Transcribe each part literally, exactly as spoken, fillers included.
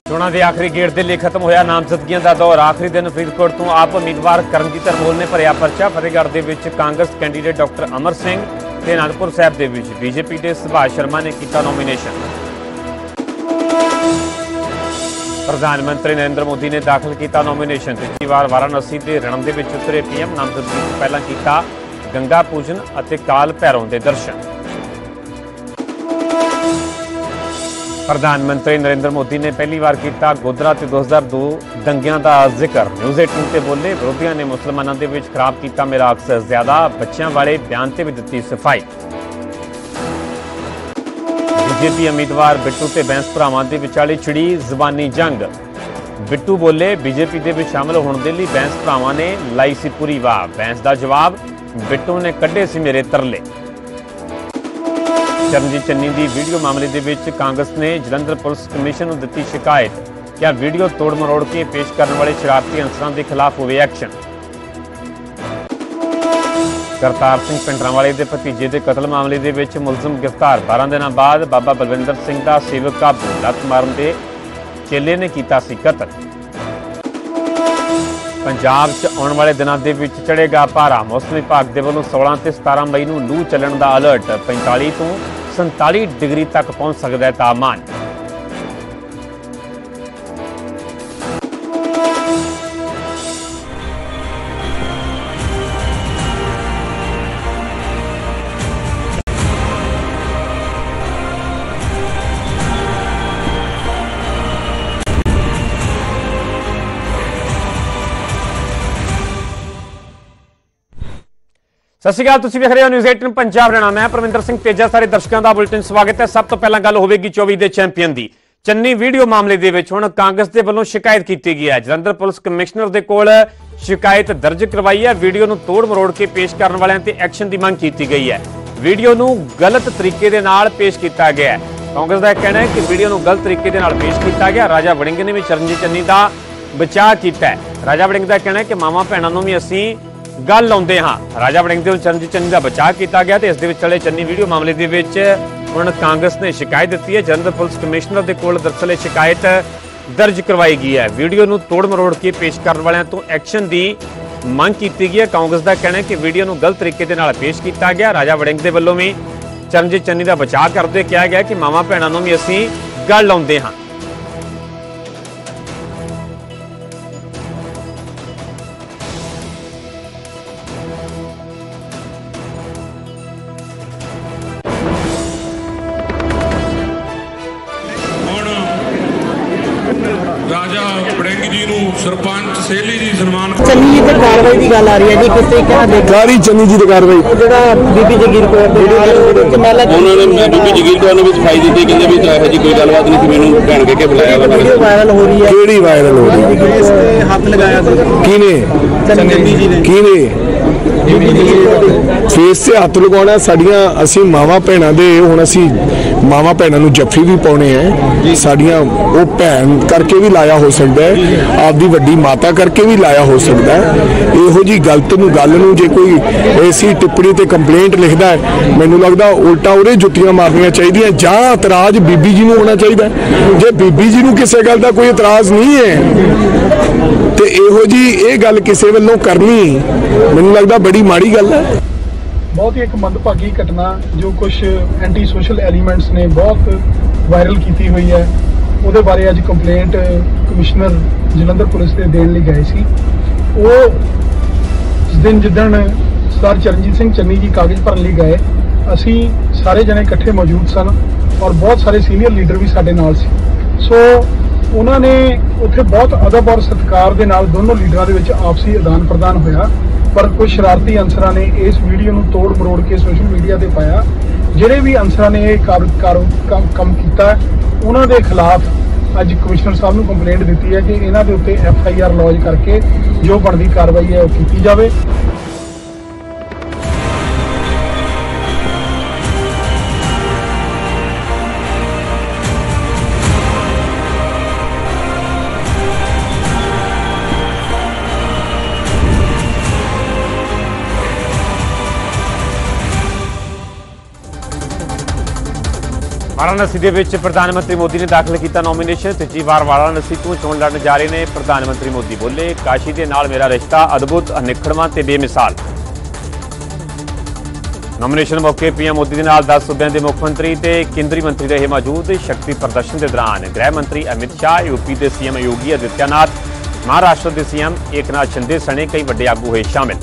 चोणां दे आखिरी गेड़ दे लिए खत्म होया नामजदगियां दा दौर। आखिरी दिन फरीदकोट तो आप उम्मीदवार करमजीत अनमोल ने भरिया परचा। फतेहगढ़ दे विच कांग्रेस कैंडीडेट डॉक्टर अमर सिंह ते आनंदपुर साहिब दे विच बीजेपी के सुभाष शर्मा ने किया नॉमीनेशन। प्रधानमंत्री नरेंद्र मोदी ने दाखिल किया नॉमीनेशन। तीजी बार वाराणसी के रणम दे विच उतरे पीएम। नामजदगी तो पहला किया गंगा पूजन और काल भैरव के दर्शन। प्रधानमंत्री नरेंद्र मोदी ने पहली बार किया गोधरा ते दो हज़ार दो दंगियां का जिक्र। न्यूज़ अठारह ते बोले विरोधियों ने मुसलमानों के विच खराब किया मेरा अक्स ज्यादा। बच्चों वाले बयान से भी दी सफाई। बीजेपी उम्मीदवार बिट्टू ते बैंस भरावां दे विचाले छिड़ी जबानी जंग। बिट्टू बोले बीजेपी दे विच शामिल होने के लिए बैंस भरावां ने लाई सी पूरी वाह। बैंस का जवाब बिट्टू ने कढ़े सी मेरे तरले। चरणजीत चन्नी की वीडियो मामले के विच कांग्रेस ने जलंधर पुलिस कमिशन को दी शिकायत। क्या वीडियो तोड़ मरोड़ के पेश करने वाले शरारती अंसरां के खिलाफ हुए एक्शन। करतार सिंह पिंडरांवाले के भतीजे के कतल मामले के विच मुलजम गिरफ्तार। बारह दिनों बाद बाबा बलविंदर सिंह का सेवक काबू। लत मारन के चेले ने किया सी कतल। पंजाब च आने वाले दिनों के विच चढ़ेगा पारा। मौसम विभाग के वालों सोलह से सतारह मई को लू चलने का अलर्ट। पैंताली तो संताली डिग्री तक पहुंच सकता है तापमान। सत श्री अकाल, तुसीं वेख रहे हो न्यूज़ अठारह पंजाब हरियाणा। मैं परमिंदर सिंह तेजा सारे दर्शकों का बुलेटिन स्वागत है। सब तो पहला गल होगी चौबीस के चैंपीयन की। चन्नी वीडियो मामले के विच हुण कांग्रेस के वालों शिकायत की गई है। जलंधर पुलिस कमिश्नर के कोल शिकायत दर्ज करवाई है। वीडियो नूं तोड़ मरोड़ के पेश करने वालों ते एक्शन की मांग की गई है। वीडियो नूं गलत तरीके दे नाल पेश किया गया है। कांग्रेस का कहना है कि वीडियो नूं गलत तरीके दे नाल पेश किया गया। राजा वड़िंग ने भी चरणजीत चन्नी का बचाव किया है। राजा वड़िंग का कहना है कि मावां भैणां नूं भी असीं गल लाउंदे हां। राजा वड़िंग ते चरणजीत चन्नी का बचाव किया गया। इस दे विच चले चन्नी वीडियो मामले दे विच हुण कांग्रेस ने शिकायत दी है। जलंधर पुलिस कमिश्नर के कोल दरअसल शिकायत दर्ज करवाई गई है। वीडियो नूं तोड़ मरोड़ के पेश करने वालों तो एक्शन की मांग की गई है। कांग्रेस का कहना है कि वीडियो नूं गलत तरीके दे नाल पेश किया गया। राजा वड़िंग के वल्लों भी चरणजीत चन्नी का बचाव करते कहा गया कि मावां भैणां नूं भी असीं गल लाउंदे हां। सरपंच सहेली जी सन्मान चन्नी जी ते कार्रवाई की गल आ रही है जी। किस तरीके नाल देखा सारी चन्नी जी की कार्रवाई जेड़ा बीबी जगीर कौर दे नाल उन्होंने बीबी जगीर कौर ने भी सफाई दी। कहंदे भी ਇਹੋ जी कोई गलबात नहीं थी। मैनू भैन कह के बुलाया। वीडियो वायरल हो रही है। केड़ी वायरल हो रही है? इस पे हाथ लगाया किने चन्नी जी ने किने फेस से हाथ लगाना। साडियां असीं मावां भैणां दे हुण असीं मावां भैणां नूं जफ्फी भी पाउणे है। साडियां वो भैन करके भी लाया हो सकता है, आपदी वड्डी माता करके भी लाया हो सकता है। इहो जी गलत नूं गल नूं जे कोई ऐसी टिप्पणी ते कंप्लेंट लिखदा है, मैनूं लगदा उल्टा उहदे जुत्तियां मारनियां चाहीदियां जां इतराज बीबी जी नूं होना चाहिदा। जे बीबी जी नूं किसी गल दा कोई इतराज नहीं है ते इहो जी ये गल किसी वल्लों करनी मैनूं लगदा बड़ी माड़ी गल है। बहुत ही एक मंदभागी घटना जो कुछ एंटी सोशल एलीमेंट्स ने बहुत वायरल की हुई है। ਉਹਦੇ ਬਾਰੇ ਅੱਜ ਕੰਪਲੇਂਟ ਕਮਿਸ਼ਨਰ ਜਲੰਧਰ ਪੁਲਿਸ ਦੇ ਦੇਣ ਲਈ ਗਏ ਸੀ। ਉਹ ਜਿਸ ਦਿਨ ਜਿੱਦਣ ਸਰ ਚਰਨਜੀਤ ਸਿੰਘ ਚੰਨੀ ਜੀ ਕਾਗਜ਼ ਭਰਨ ਲਈ ਗਏ, ਅਸੀਂ ਸਾਰੇ ਜਣੇ ਇਕੱਠੇ ਮੌਜੂਦ ਸਨ ਔਰ ਬਹੁਤ ਸਾਰੇ ਸੀਨੀਅਰ ਲੀਡਰ ਵੀ ਸਾਡੇ ਨਾਲ ਸੀ। ਸੋ ਉਹਨਾਂ ਨੇ ਉੱਥੇ ਬਹੁਤ ਅਦਬ ਔਰ ਸਤਿਕਾਰ ਦੇ ਨਾਲ ਦੋਨੋਂ ਲੀਡਰਾਂ ਦੇ ਵਿੱਚ ਆਪਸੀ ਆਦਾਨ ਪ੍ਰਦਾਨ ਹੋਇਆ। ਪਰ ਕੁਝ ਸ਼ਰਾਰਤੀ ਅੰਸਰਾਂ ਨੇ ਇਸ ਵੀਡੀਓ ਨੂੰ ਤੋੜ ਮਰੋੜ ਕੇ ਸੋਸ਼ਲ ਮੀਡੀਆ ਤੇ ਪਾਇਆ। ਜਿਹੜੇ ਵੀ ਅੰਸਰਾਂ ਨੇ ਇਹ ਕੰਮ ਕੀਤਾ ਉਹਨਾਂ ਦੇ ਖਿਲਾਫ ਅੱਜ ਕਮਿਸ਼ਨਰ ਸਾਹਿਬ ਨੂੰ ਕੰਪਲੇਂਟ ਦਿੱਤੀ ਹੈ ਕਿ ਇਹਨਾਂ ਦੇ ਉੱਤੇ ਐਫ ਆਈ ਆਰ ਲੌਜ ਕਰਕੇ ਜੋ ਬਣਦੀ ਕਾਰਵਾਈ ਹੈ ਉਹ ਕੀਤੀ ਜਾਵੇ। ਵਾਰਾਣਸੀ ਦੇ ਵਿੱਚ ਪ੍ਰਧਾਨ ਮੰਤਰੀ ਮੋਦੀ ਨੇ ਦਾਖਲ ਕੀਤਾ ਨੋਮੀਨੇਸ਼ਨ। ਤੀਜੀ ਵਾਰ ਵਾਰਾਣਸੀ ਤੋਂ ਚੋਣ ਲੜਨ ਜਾ ਰਹੇ ਨੇ ਪ੍ਰਧਾਨ ਮੰਤਰੀ ਮੋਦੀ। ਬੋਲੇ, ਕਾਸ਼ੀ ਦੇ ਨਾਲ ਮੇਰਾ ਰਿਸ਼ਤਾ ਅਦਭੁਤ, ਅਨਿੱਖੜਵਾਂ ਤੇ ਬੇਮਿਸਾਲ। ਨੋਮੀਨੇਸ਼ਨ ਮੌਕੇ ਪੀਐਮ ਮੋਦੀ ਦੇ ਨਾਲ ਦਸ ਸੂਬਿਆਂ ਦੇ ਮੁੱਖ ਮੰਤਰੀ ਤੇ ਕੇਂਦਰੀ ਮੰਤਰੀ ਰਹੇ ਮੌਜੂਦ। ਸ਼ਕਤੀ ਪ੍ਰਦਰਸ਼ਨ ਦੇ ਦੌਰਾਨ ਗ੍ਰਹਿ ਮੰਤਰੀ ਅਮਿਤ ਸ਼ਾਹ, ਯੂਪੀ ਦੇ ਸੀਐਮ ਯੋਗੀ ਆਦਿੱਤਿਆਨਾਥ, ਮਹਾਰਾਸ਼ਟਰ ਦੇ ਸੀਐਮ ਏਕਨਾਥ ਸ਼ਿੰਦੇ ਸਣੇ ਕਈ ਵੱਡੇ ਆਗੂ ਹੋਏ ਸ਼ਾਮਿਲ।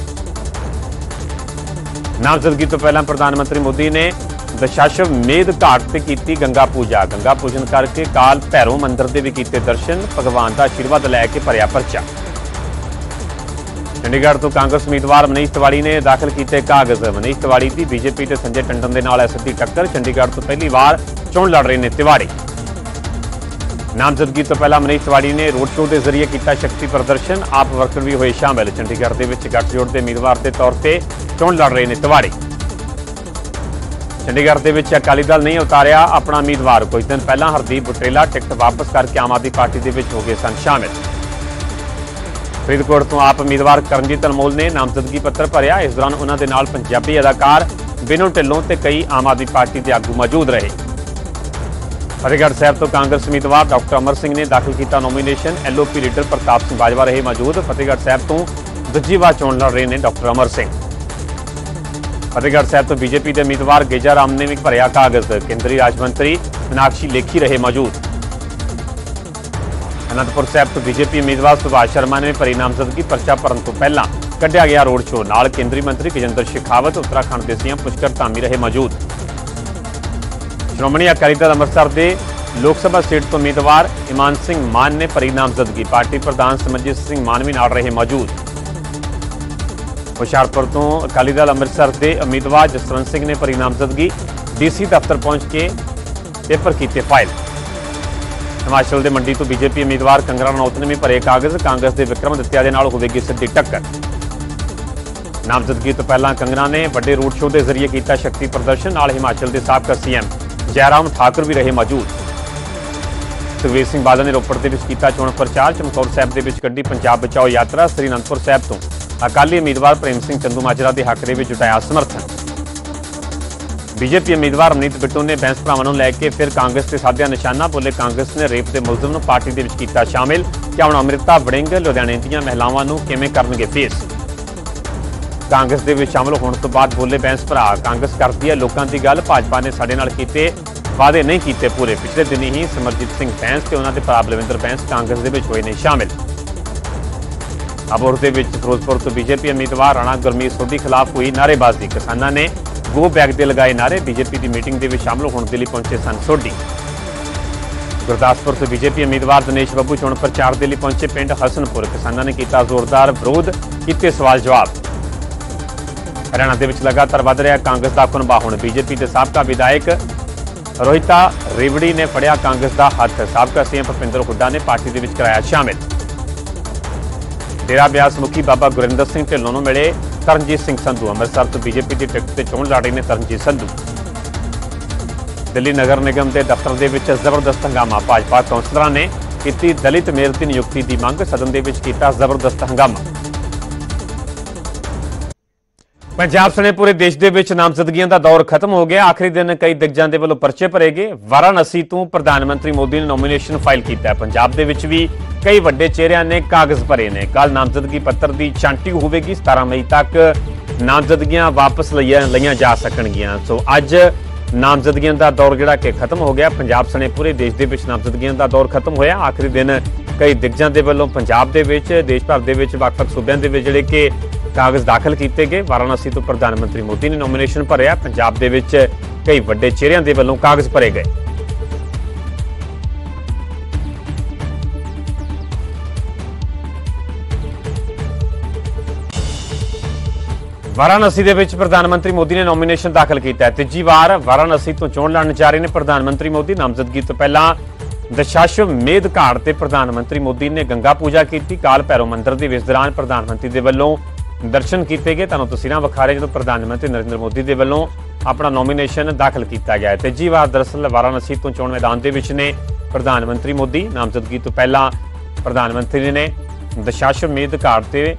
ਨਾਮਜ਼ਦਗੀ ਤੋਂ ਪਹਿਲਾਂ ਪ੍ਰਧਾਨ ਮੰਤਰੀ ਮੋਦੀ ਨੇ ਦਸ਼ਾਸ਼ਵਮੇਧ ਘਾਟ ਤੇ ਕੀਤੀ ਗੰਗਾ ਪੂਜਾ। ਗੰਗਾ ਪੂਜਨ ਕਰਕੇ ਕਾਲ ਭੈਰੋ ਮੰਦਿਰ ਦੇ ਵੀ ਕੀਤੇ ਦਰਸ਼ਨ। ਭਗਵਾਨ ਦਾ ਆਸ਼ੀਰਵਾਦ ਲੈ ਕੇ ਭਰਿਆ ਪਰਚਾ। ਚੰਡੀਗੜ੍ਹ ਤੋਂ ਕਾਂਗਰਸ ਉਮੀਦਵਾਰ ਮਨੀਸ਼ ਤਿਵਾੜੀ ਨੇ ਦਾਖਲ ਕੀਤੇ ਕਾਗਜ਼। ਮਨੀਸ਼ ਤਿਵਾੜੀ ਦੀ ਬੀਜੇਪੀ ਤੇ ਸੰਜੇ ਟੰਡਨ ਦੇ ਨਾਲ ਹੈ ਸਿੱਧੀ ਟੱਕਰ। ਚੰਡੀਗੜ੍ਹ ਤੋਂ ਪਹਿਲੀ ਵਾਰ ਚੋਣ ਲੜ ਰਹੇ ਨੇ ਤਿਵਾੜੀ। ਨਾਮਜ਼ਦਗੀ ਤੋਂ ਪਹਿਲਾਂ ਮਨੀਸ਼ ਤਿਵਾੜੀ ਨੇ ਰੋਡ ਸ਼ੋਅ ਦੇ ਜ਼ਰੀਏ ਕੀਤਾ ਸ਼ਕਤੀ ਪ੍ਰਦਰਸ਼ਨ। ਆਪ ਵਰਕਰ ਵੀ ਹੋਏ ਸ਼ਾਮਿਲ। ਚੰਡੀਗੜ੍ਹ ਦੇ ਵਿੱਚ ਗੱਠਜੋੜ ਦੇ ਉਮੀਦਵਾਰ ਦੇ ਤੌਰ ਤੇ ਚੋਣ ਲੜ ਰਹੇ ਨੇ ਤਿਵਾੜੀ। ਚੰਡੀਗੜ੍ਹ ਦੇ ਵਿੱਚ ਅਕਾਲੀ ਦਲ ਨਹੀਂ ਉਤਾਰਿਆ ਆਪਣਾ ਉਮੀਦਵਾਰ। ਕੁਝ ਦਿਨ ਪਹਿਲਾਂ ਹਰਦੀਪ ਬੁਟੇਲਾ ਟਿਕਟ ਵਾਪਸ ਕਰਕੇ ਆਮ ਆਦਮੀ ਪਾਰਟੀ ਦੇ ਵਿੱਚ ਹੋ ਗਏ ਸਨ ਸ਼ਾਮਿਲ। ਫਰੀਦਕੋਟ ਤੋਂ ਆਪ ਉਮੀਦਵਾਰ ਕਰਨਜੀਤ ਅਨਮੋਲ ਨੇ ਨਾਮਜ਼ਦਗੀ ਪੱਤਰ ਭਰਿਆ। ਇਸ ਦੌਰਾਨ ਉਹਨਾਂ ਦੇ ਨਾਲ ਪੰਜਾਬੀ ਅਦਾਕਾਰ ਬਿਨੋ ਢਿੱਲੋਂ ਤੇ ਕਈ ਆਮ ਆਦਮੀ ਪਾਰਟੀ ਦੇ ਆਗੂ ਮੌਜੂਦ ਰਹੇ। ਫਤਿਹਗੜ੍ਹ ਸਾਹਿਬ ਤੋਂ ਕਾਂਗਰਸ ਉਮੀਦਵਾਰ ਡਾਕਟਰ ਅਮਰ ਸਿੰਘ ਨੇ ਦਾਖਲ ਕੀਤਾ nomination. LOP leader Pratap Singh Bajwa ਰਹੇ ਮੌਜੂਦ। ਫਤਿਹਗੜ੍ਹ ਸਾਹਿਬ ਤੋਂ ਦੂਜੀ ਵਾਰ ਚੋਣ ਲੜ ਰਹੇ ਨੇ ਡਾਕਟਰ ਅਮਰ ਸਿੰਘ। ਫਤਿਹਗੜ੍ਹ ਸਾਹਿਬ ਤੋਂ ਬੀਜੇਪੀ ਦੇ ਉਮੀਦਵਾਰ ਗੇਜਾ ਰਾਮ ਨੇ ਵੀ ਭਰਿਆ ਕਾਗਜ਼। ਕੇਂਦਰੀ ਰਾਜ ਮੰਤਰੀ ਮੀਨਾਕਸ਼ੀ ਲੇਖੀ ਰਹੇ ਮੌਜੂਦ। ਅਨੰਦਪੁਰ ਸਾਹਿਬ ਤੋਂ ਬੀਜੇਪੀ ਉਮੀਦਵਾਰ ਸੁਭਾਸ਼ ਸ਼ਰਮਾ ਨੇ ਭਰੀ ਨਾਮਜ਼ਦਗੀ। ਪਰਚਾ ਭਰਨ ਤੋਂ ਪਹਿਲਾਂ ਕੱਢਿਆ ਗਿਆ ਰੋਡ ਸ਼ੋਅ। ਨਾਲ ਕੇਂਦਰੀ ਮੰਤਰੀ ਗਜੇਂਦਰ ਸ਼ੇਖਾਵਤ, ਉੱਤਰਾਖੰਡ ਦੇ ਸੀਐਮ ਪੁਸ਼ਕਰ ਧਾਮੀ ਰਹੇ ਮੌਜੂਦ। ਸ਼੍ਰੋਮਣੀ ਅਕਾਲੀ ਦਲ ਅੰਮ੍ਰਿਤਸਰ ਦੇ ਲੋਕ ਸਭਾ ਸੀਟ ਤੋਂ ਉਮੀਦਵਾਰ ਇਮਾਨ ਸਿੰਘ ਮਾਨ ਨੇ ਭਰੀ ਨਾਮਜ਼ਦਗੀ। ਪਾਰਟੀ ਪ੍ਰਧਾਨ ਸਿਮਰਜੀਤ ਸਿੰਘ ਮਾਨ ਵੀ ਨਾਲ ਰਹੇ ਮੌਜੂਦ। ਹੁਸ਼ਿਆਰਪੁਰ ਤੋਂ ਅਕਾਲੀ ਦਲ ਅੰਮ੍ਰਿਤਸਰ ਦੇ ਉਮੀਦਵਾਰ ਜਸਵੰਤ ਸਿੰਘ ਨੇ ਭਰੀ ਨਾਮਜ਼ਦਗੀ। ਡੀਸੀ ਦਫ਼ਤਰ ਪਹੁੰਚ ਕੇ ਪੇਪਰ ਕੀਤੇ ਫਾਈਲ। ਹਿਮਾਚਲ ਦੇ ਮੰਡੀ ਤੋਂ ਬੀਜੇਪੀ ਉਮੀਦਵਾਰ ਕੰਗਨਾ ਰਣੌਤ ਨੇ ਵੀ ਭਰੇ ਕਾਗਜ਼। ਕਾਂਗਰਸ ਦੇ ਵਿਕਰਮ ਦਿੱਤਿਆ ਦੇ ਨਾਲ ਹੋਵੇਗੀ ਸਿੱਧੀ ਟੱਕਰ। ਨਾਮਜ਼ਦਗੀ ਤੋਂ ਪਹਿਲਾਂ ਕੰਗਨਾ ਨੇ ਵੱਡੇ ਰੋਡ ਸ਼ੋਅ ਦੇ ਜ਼ਰੀਏ ਕੀਤਾ ਸ਼ਕਤੀ ਪ੍ਰਦਰਸ਼ਨ। ਨਾਲ ਹਿਮਾਚਲ ਦੇ ਸਾਬਕਾ ਸੀਐਮ ਜੈਰਾਮ ਠਾਕੁਰ ਵੀ ਰਹੇ ਮੌਜੂਦ। ਸੁਖਬੀਰ ਸਿੰਘ ਬਾਦਲ ਨੇ ਰੋਪੜ ਦੇ ਵਿੱਚ ਕੀਤਾ ਚੋਣ ਪ੍ਰਚਾਰ। ਚਮਕੌਰ ਸਾਹਿਬ ਦੇ ਵਿੱਚ ਕੱਢੀ ਪੰਜਾਬ ਬਚਾਓ ਯਾਤਰਾ। ਸ੍ਰੀ ਅਨੰਦਪੁਰ ਸਾਹਿਬ ਤੋਂ ਅਕਾਲੀ ਉਮੀਦਵਾਰ ਪ੍ਰੇਮ ਸਿੰਘ ਚੰਦੂਮਾਜਰਾ ਦੇ ਹੱਕ ਦੇ ਵਿੱਚ ਜੁਟਾਇਆ ਸਮਰਥਨ। ਬੀਜੇਪੀ ਉਮੀਦਵਾਰ ਅਮਨੀਤ ਬਿੱਟੂ ਨੇ ਬੈਂਸ ਭਰਾਵਾਂ ਨੂੰ ਲੈ ਕੇ ਫਿਰ ਕਾਂਗਰਸ ਤੇ ਸਾਧਿਆ ਨਿਸ਼ਾਨਾ। ਬੋਲੇ, ਕਾਂਗਰਸ ਨੇ ਰੇਪ ਦੇ ਮੁਲਜ਼ਮ ਨੂੰ ਪਾਰਟੀ ਦੇ ਵਿੱਚ ਕੀਤਾ ਸ਼ਾਮਿਲ। ਕਿ ਹੁਣ ਅੰਮ੍ਰਿਤਾ ਵੜਿੰਗ ਲੁਧਿਆਣੇ ਦੀਆਂ ਮਹਿਲਾਵਾਂ ਨੂੰ ਕਿਵੇਂ ਕਰਨਗੇ ਫੇਸ। ਕਾਂਗਰਸ ਦੇ ਵਿੱਚ ਸ਼ਾਮਲ ਹੋਣ ਤੋਂ ਬਾਅਦ ਬੋਲੇ ਬੈਂਸ ਭਰਾ, ਕਾਂਗਰਸ ਕਰਦੀ ਹੈ ਲੋਕਾਂ ਦੀ ਗੱਲ, ਭਾਜਪਾ ਨੇ ਸਾਡੇ ਨਾਲ ਕੀਤੇ ਵਾਅਦੇ ਨਹੀਂ ਕੀਤੇ ਪੂਰੇ। ਪਿਛਲੇ ਦਿਨੀ ਹੀ ਸਿਮਰਜੀਤ ਸਿੰਘ ਬੈਂਸ ਤੇ ਉਹਨਾਂ ਦੇ ਭਰਾ ਬਲਵਿੰਦਰ ਬੈਂਸ ਕਾਂਗਰਸ ਦੇ ਵਿੱਚ ਹੋਏ ਨੇ ਸ਼ਾਮਿਲ। ਅਬੋਹਰ ਦੇ ਵਿੱਚ ਫਿਰੋਜ਼ਪੁਰ ਤੋਂ ਬੀਜੇਪੀ ਉਮੀਦਵਾਰ ਰਾਣਾ ਗੁਰਮੀਤ ਸੋਢੀ ਖਿਲਾਫ ਹੋਈ ਨਾਅਰੇਬਾਜ਼ੀ। ਕਿਸਾਨਾਂ ਨੇ ਗੋ ਬੈਕ ਦੇ ਲਗਾਏ ਨਾਅਰੇ। ਬੀਜੇਪੀ ਦੀ ਮੀਟਿੰਗ ਦੇ ਵਿੱਚ ਸ਼ਾਮਲ ਹੋਣ ਦੇ ਲਈ ਪਹੁੰਚੇ ਸਨ ਸੋਢੀ। ਗੁਰਦਾਸਪੁਰ ਤੋਂ ਬੀਜੇਪੀ ਉਮੀਦਵਾਰ ਦਿਨੇਸ਼ ਬੱਬੂ ਚੋਣ ਪ੍ਰਚਾਰ ਦੇ ਲਈ ਪਹੁੰਚੇ ਪਿੰਡ ਹਸਨਪੁਰ। ਕਿਸਾਨਾਂ ਨੇ ਕੀਤਾ ਜ਼ੋਰਦਾਰ ਵਿਰੋਧ, ਕੀਤੇ ਸਵਾਲ ਜਵਾਬ। ਹਰਿਆਣਾ ਦੇ ਵਿੱਚ ਲਗਾਤਾਰ ਵੱਧ ਰਿਹਾ ਕਾਂਗਰਸ ਦਾ ਕੁਨਬਾ। ਹੁਣ ਬੀਜੇਪੀ ਦੇ ਸਾਬਕਾ ਵਿਧਾਇਕ ਰੋਹਿਤਾ ਰੇਵੜੀ ਨੇ ਫੜਿਆ ਕਾਂਗਰਸ ਦਾ ਹੱਥ। ਸਾਬਕਾ ਸੀਐਮ ਭੁਪਿੰਦਰ ਹੁੱਡਾ ਨੇ ਪਾਰਟੀ ਦੇ ਵਿੱਚ ਕਰਾਇਆ ਸ਼ਾਮਿਲ। ਡੇਰਾ ਬਿਆਸ ਮੁਖੀ ਬਾਬਾ ਗੁਰਿੰਦਰ ਸਿੰਘ ਢਿੱਲੋਂ ਨੂੰ ਮਿਲੇ ਤਰਨਜੀਤ ਸਿੰਘ ਸੰਧੂ। ਅੰਮ੍ਰਿਤਸਰ ਤੋਂ ਬੀਜੇਪੀ ਦੀ ਟਿਕਟ ਤੇ ਚੋਣ ਲੜ ਰਹੇ ਨੇ ਤਰਨਜੀਤ ਸੰਧੂ। ਦਿੱਲੀ ਨਗਰ ਨਿਗਮ ਦੇ ਦਫ਼ਤਰ ਦੇ ਵਿੱਚ ਜ਼ਬਰਦਸਤ ਹੰਗਾਮਾ। ਭਾਜਪਾ ਕੌਂਸਲਰਾਂ ਨੇ ਕੀਤੀ ਦਲਿਤ ਮੇਅਰ ਦੀ ਨਿਯੁਕਤੀ ਦੀ ਮੰਗ। ਸਦਨ ਦੇ ਵਿੱਚ ਕੀਤਾ ਜ਼ਬਰਦਸਤ ਹੰਗਾਮਾ। ਪੰਜਾਬ ਸਣੇ ਪੂਰੇ ਦੇਸ਼ ਦੇ ਵਿੱਚ ਨਾਮਜ਼ਦਗੀਆਂ ਦਾ ਦੌਰ ਖਤਮ ਹੋ ਗਿਆ। ਆਖਰੀ ਦਿਨ ਕਈ ਦਿਗਜਾਂ ਦੇ ਵੱਲੋਂ ਪਰਚੇ ਭਰੇ ਗਏ। ਵਾਰਾਣਸੀ ਤੋਂ ਪ੍ਰਧਾਨ ਮੰਤਰੀ ਮੋਦੀ ਨੇ ਨੋਮੀਨੇਸ਼ਨ ਫਾਈਲ ਕੀਤਾ ਹੈ। ਪੰਜਾਬ ਦੇ ਵਿੱਚ ਵੀ ਕਈ ਵੱਡੇ ਚਿਹਰਿਆਂ ਨੇ ਕਾਗਜ਼ ਭਰੇ ਨੇ। ਕੱਲ ਨਾਮਜ਼ਦਗੀ ਪੱਤਰ ਦੀ ਛਾਂਟੀ ਹੋਵੇਗੀ। ਸਤਾਰਾਂ ਮਈ ਤੱਕ ਨਾਮਜ਼ਦਗੀਆਂ ਵਾਪਸ ਲਈਆਂ ਲਈਆਂ ਜਾ ਸਕਣਗੀਆਂ। ਸੋ ਅੱਜ ਨਾਮਜ਼ਦਗੀਆਂ ਦਾ ਦੌਰ ਜਿਹੜਾ ਕਿ ਖਤਮ ਹੋ ਗਿਆ। ਪੰਜਾਬ ਸਣੇ ਪੂਰੇ ਦੇਸ਼ ਦੇ ਵਿੱਚ ਨਾਮਜ਼ਦਗੀਆਂ ਦਾ ਦੌਰ ਖਤਮ ਹੋਇਆ। ਆਖਰੀ ਦਿਨ ਕਈ ਦਿਗਜਾਂ ਦੇ ਵੱਲੋਂ ਪੰਜਾਬ ਦੇ ਵਿੱਚ, ਦੇਸ਼ ਭਰ ਦੇ ਵਿੱਚ ਵੱਖ-ਵੱਖ ਸੂਬਿਆਂ ਦੇ ਵਿੱਚ ਜਿਹੜੇ ਕਿ ਕਾਗਜ਼ ਦਾਖਲ ਕੀਤੇ ਗਏ। ਵਾਰਾਣਸੀ ਤੋਂ ਪ੍ਰਧਾਨ ਮੰਤਰੀ ਮੋਦੀ ਨੇ ਨੋਮੀਨੇਸ਼ਨ ਭਰਿਆ। ਪੰਜਾਬ ਦੇ ਵਿੱਚ ਕਈ ਵੱਡੇ ਚਿਹਰਿਆਂ ਦੇ ਵੱਲੋਂ ਕਾਗਜ਼ ਭਰੇ ਗਏ। ਵਾਰਾਣਸੀ ਦੇ ਵਿੱਚ ਪ੍ਰਧਾਨ ਮੰਤਰੀ ਮੋਦੀ ਨੇ ਨੋਮੀਨੇਸ਼ਨ ਦਾਖਲ ਕੀਤਾ ਹੈ। ਤੀਜੀ ਵਾਰ ਵਾਰਾਣਸੀ ਤੋਂ ਚੋਣ ਲੜਨ ਜਾ ਰਹੇ ਨੇ ਪ੍ਰਧਾਨ ਮੰਤਰੀ ਮੋਦੀ। ਨਾਮਜ਼ਦਗੀ ਤੋਂ ਪਹਿਲਾਂ ਦਸ਼ਾਸ਼ਵਮੇਧ ਘਾਟ ਤੇ ਪ੍ਰਧਾਨ ਮੰਤਰੀ ਮੋਦੀ ਨੇ ਗੰਗਾ ਪੂਜਾ ਕੀਤੀ। ਕਾਲ ਭੈਰੋ ਮੰਦਿਰ ਦੇ ਵਿੱਚ ਦੌਰਾਨ ਪ੍ਰਧਾਨ ਮੰਤਰੀ ਦੇ ਵੱਲੋਂ ਦਰਸ਼ਨ ਕੀਤੇ ਗਏ। ਤੁਹਾਨੂੰ ਤਸਵੀਰਾਂ ਵਿਖਾ ਰਹੇ ਜਦੋਂ ਪ੍ਰਧਾਨ ਮੰਤਰੀ ਨਰਿੰਦਰ ਮੋਦੀ ਦੇ ਵੱਲੋਂ ਆਪਣਾ ਨੋਮੀਨੇਸ਼ਨ ਦਾਖਲ ਕੀਤਾ ਗਿਆ ਹੈ। ਤੀਜੀ ਵਾਰ ਦਰਅਸਲ ਵਾਰਾਣਸੀ ਤੋਂ ਚੋਣ ਮੈਦਾਨ ਦੇ ਵਿੱਚ ਨੇ ਪ੍ਰਧਾਨ ਮੰਤਰੀ ਮੋਦੀ। ਨਾਮਜ਼ਦਗੀ ਤੋਂ ਪਹਿਲਾਂ ਪ੍ਰਧਾਨ ਮੰਤਰੀ ਨੇ ਦਸ਼ਾਸ਼ਵਮੇਧ ਘਾਟ ਤੇ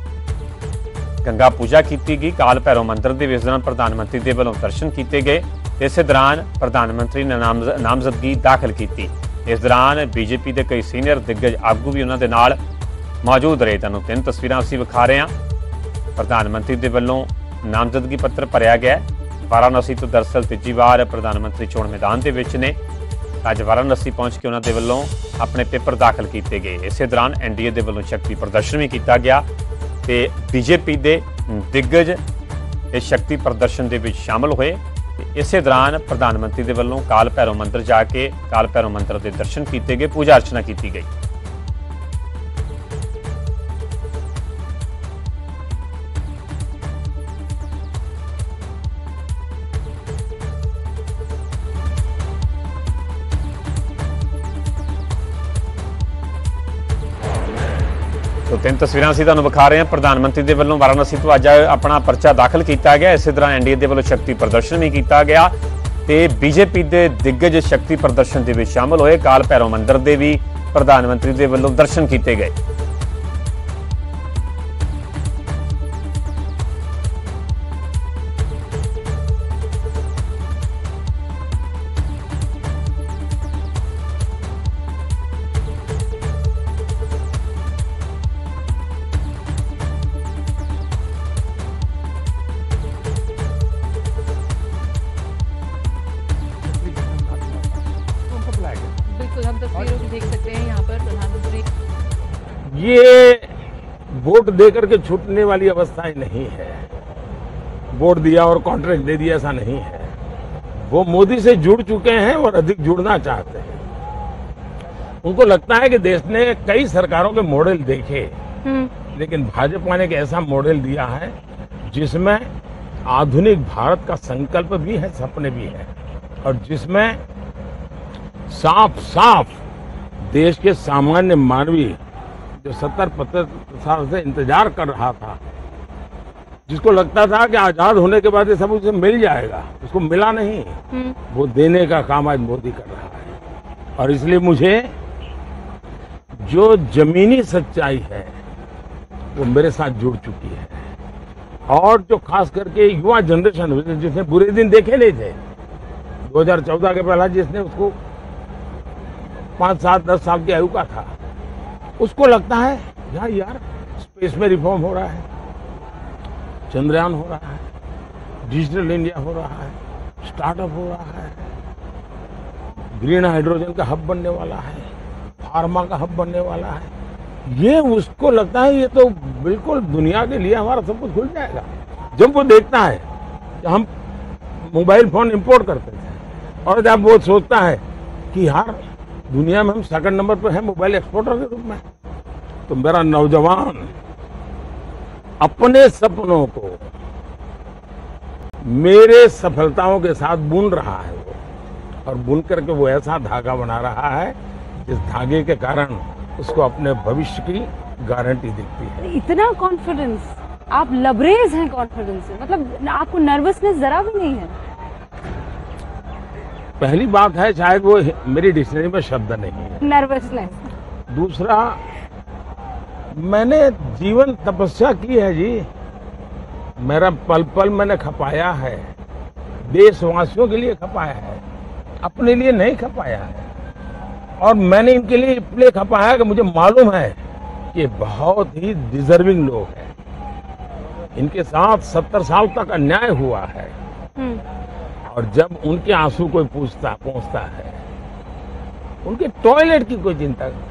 ਗੰਗਾ ਪੂਜਾ ਕੀਤੀ ਗਈ। ਕਾਲ ਭੈਰੋ ਮੰਦਿਰ ਦੇ ਵਿੱਚ ਦੌਰਾਨ ਪ੍ਰਧਾਨ ਮੰਤਰੀ ਦੇ ਵੱਲੋਂ ਦਰਸ਼ਨ ਕੀਤੇ ਗਏ। इस दौरान प्रधानमंत्री ने नामज नामजदगी दाखिल की। इस दौरान बीजेपी के कई सीनियर दिग्गज आगू भी उन्होंने नाल मौजूद रहे। तुहानूं तीन तस्वीरां असीं विखा रहे हैं। प्रधानमंत्री के वल्लों नामजदगी पत्र भरिया गया। वाराणसी तो दरअसल तीजी बार प्रधानमंत्री चोण मैदान के विच ने। अज वाराणसी पहुंच के उन्होंने वल्लों अपने पेपर दाखिल किए गए। इस दौरान एन डी ए के वल्लों शक्ति प्रदर्शन भी किया गया ते बीजेपी के दिग्गज इस शक्ति प्रदर्शन के शामिल हुए। इस दौरान प्रधानमंत्री के वल्लों काल भैरव मंदिर जाके काल भैरव मंदिर के दर्शन किए गए, पूजा अर्चना की गई। तो तीन तस्वीरां असीं तुहानूं विखा रहे हैं। प्रधानमंत्री के वल्लों वाराणसी तो अज अपना परचा दाखिल किया गया। इस दौरान एन डी ए के वल्लों शक्ति प्रदर्शन भी किया गया ते बीजेपी के दिग्गज शक्ति प्रदर्शन के शामिल हुए। काल भैरव मंदिर के भी प्रधानमंत्री के वल्लों दर्शन किए गए। बिल्कुल, हम तस्वीरों में देख सकते हैं यहाँ पर प्रधानमंत्री। ये वोट देकर के छूटने वाली अवस्थाएं नहीं है। वोट दिया और कॉन्ट्रैक्ट दे दिया, ऐसा नहीं है। वो मोदी से जुड़ चुके हैं और अधिक जुड़ना चाहते हैं। उनको लगता है कि देश ने कई सरकारों के मॉडल देखे, लेकिन भाजपा ने एक ऐसा मॉडल दिया है जिसमें आधुनिक भारत का संकल्प भी है, सपने भी है, और जिसमें साफ साफ देश के सामान्य मानवी जो सत्तर पचहत्तर साल से इंतजार कर रहा था, जिसको लगता था कि आजाद होने के बाद ये सब उसे मिल जाएगा, उसको मिला नहीं। वो देने का काम आज मोदी कर रहा है। और इसलिए मुझे जो जमीनी सच्चाई है वो मेरे साथ जुड़ चुकी है। और जो खास करके युवा जनरेशन जिसने बुरे दिन देखे नहीं थे, दो हज़ार चौदह के पहला जिसने उसको पांच सात दस साल की आयु का था, उसको लगता है यार यार स्पेस में रिफॉर्म हो रहा है, चंद्रयान हो रहा है, डिजिटल इंडिया हो रहा है, स्टार्टअप हो रहा है, ग्रीन हाइड्रोजन का हब बनने वाला है, फार्मा का हब बनने वाला है। ये उसको लगता है ये तो बिल्कुल दुनिया के लिए हमारा सब कुछ खुल जाएगा। जब वो देखता है कि हम मोबाइल फोन इंपोर्ट करते थे, और जब वो सोचता है कि यार दुनिया में हम सेकंड नंबर पर हैं मोबाइल एक्सपोर्टर के रूप में, तो मेरा नौजवान अपने सपनों को मेरे सफलताओं के साथ बुन रहा है वो, और बुन करके वो ऐसा धागा बना रहा है जिस धागे के कारण उसको अपने भविष्य की गारंटी दिखती है। इतना कॉन्फिडेंस, आप लबरेज हैं कॉन्फिडेंस से, मतलब आपको नर्वसनेस जरा भी नहीं है? पहली बात है शायद वो मेरी डिक्शनरी में शब्द नहीं है, नर्वसनेस। दूसरा, मैंने जीवन तपस्या की है जी। मेरा पल पल मैंने खपाया है, देशवासियों के लिए खपाया है, अपने लिए नहीं खपाया है। और मैंने इनके लिए इसलिए खपाया है कि मुझे मालूम है कि बहुत ही डिजर्विंग लोग हैं। इनके साथ सत्तर साल तक अन्याय हुआ है, और जब उनके आंसू कोई पूछता पहुंचता है, उनके टॉयलेट की कोई चिंता नहीं,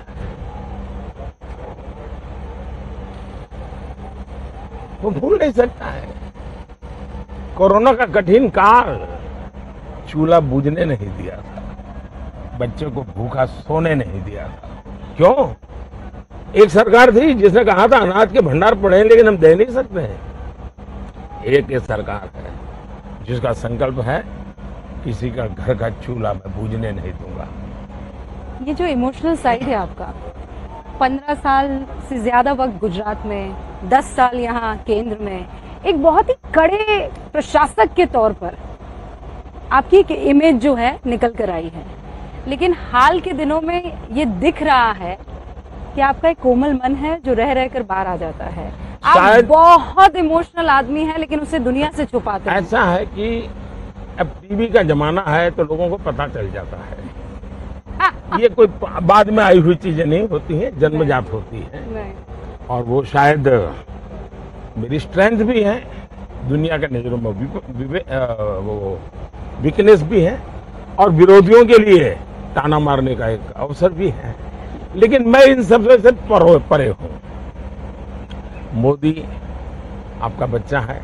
वो भूल नहीं सकता है। कोरोना का कठिन काल चूल्हा बुझने नहीं दिया था, बच्चे को भूखा सोने नहीं दिया था। क्यों? एक सरकार थी जिसने कहा था अनाज के भंडार पड़े लेकिन हम दे नहीं सकते हैं। एक ये सरकार है जिसका संकल्प है किसी का घर का चूल्हा मैं बुझने नहीं दूंगा। ये जो इमोशनल साइड है आपका, पंद्रह साल से ज्यादा वक्त गुजरात में, दस साल यहाँ केंद्र में, एक बहुत ही कड़े प्रशासक के तौर पर आपकी एक इमेज जो है निकल कर आई है। लेकिन हाल के दिनों में ये दिख रहा है कि आपका एक कोमल मन है जो रह रहकर बाहर आ जाता है। आप बहुत इमोशनल आदमी हैं, लेकिन उसे दुनिया से छुपाते हैं। ऐसा है कि अब टीवी का जमाना है तो लोगों को पता चल जाता है। ये कोई बाद में आई हुई चीजें नहीं होती हैं, जन्मजात होती हैं। और वो शायद मेरी स्ट्रेंथ भी है, दुनिया के नजरों में भी वो वीकनेस भी है, और विरोधियों के लिए ताना मारने का एक अवसर भी है। लेकिन मैं इन सबसे से परे परे हूं। मोदी आपका बच्चा है,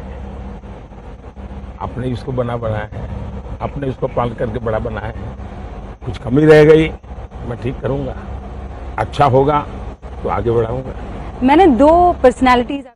आपने इसको बना बनाया है, आपने इसको पाल करके बड़ा बनाया है। कुछ कमी रह गई मैं ठीक करूंगा, अच्छा होगा तो आगे बढ़ाऊंगा। मैंने दो पर्सनालिटीज